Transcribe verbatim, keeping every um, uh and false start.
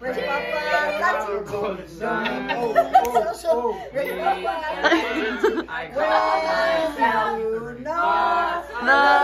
Where's Papa? That's you. Oh, oh, oh. Where's Papa? I call myself No. No.